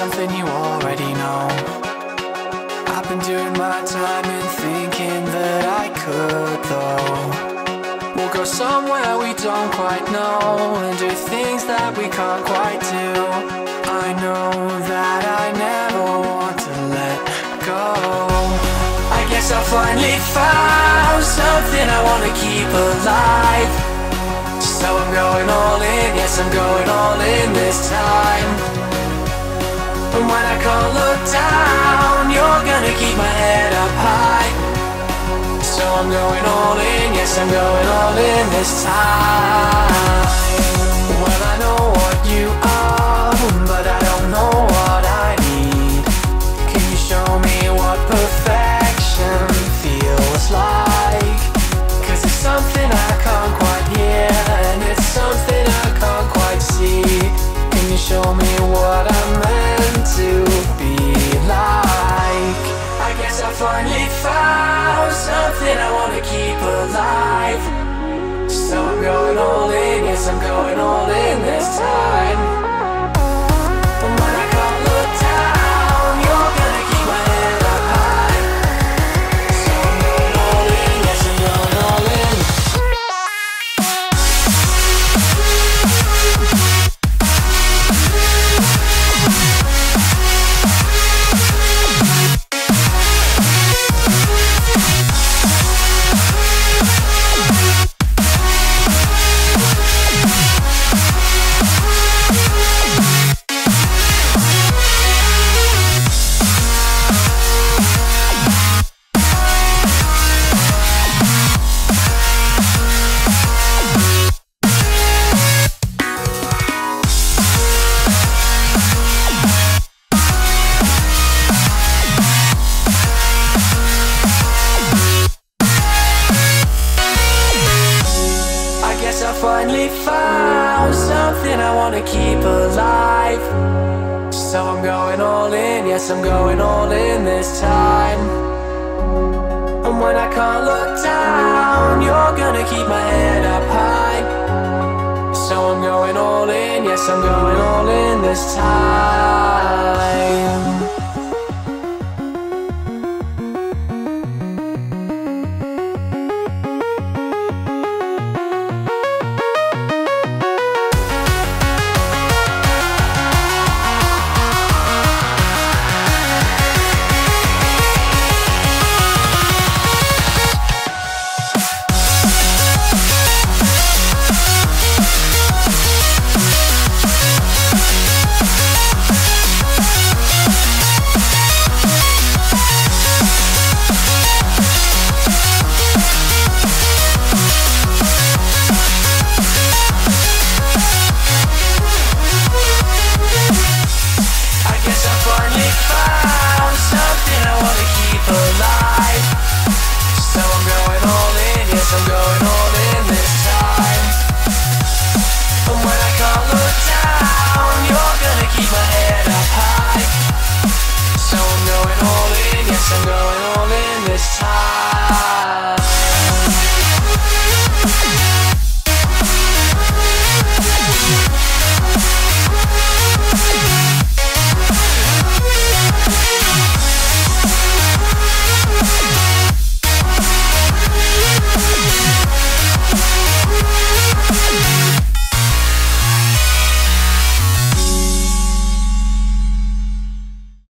something you already know. I've been doing my time and thinking that I could though. We'll go somewhere we don't quite know and do things that we can't quite do. I know that I never want to let go. I guess I finally found something I want to keep alive. So I'm going all in, yes I'm going all in this time. And when I can't look down, you're gonna keep my head up high. So I'm going all in, yes I'm going all in this time. Well I know what you are, but I don't know what I need. Can you show me what perfection feels like? Cause it's something I can't quite hear, and it's something I can't quite see. Can you show me what I'm meant to be like? I guess I finally found something I wanna keep alive. So I'm going all in, yes I'm going all in this time. And when I can't look down, you're gonna keep my head up high. So I'm going all in, yes I'm going all in. I finally found something I wanna keep alive. So I'm going all in, yes I'm going all in this time. And when I can't look down, you're gonna keep my head up high. So I'm going all in, yes I'm going all in this time.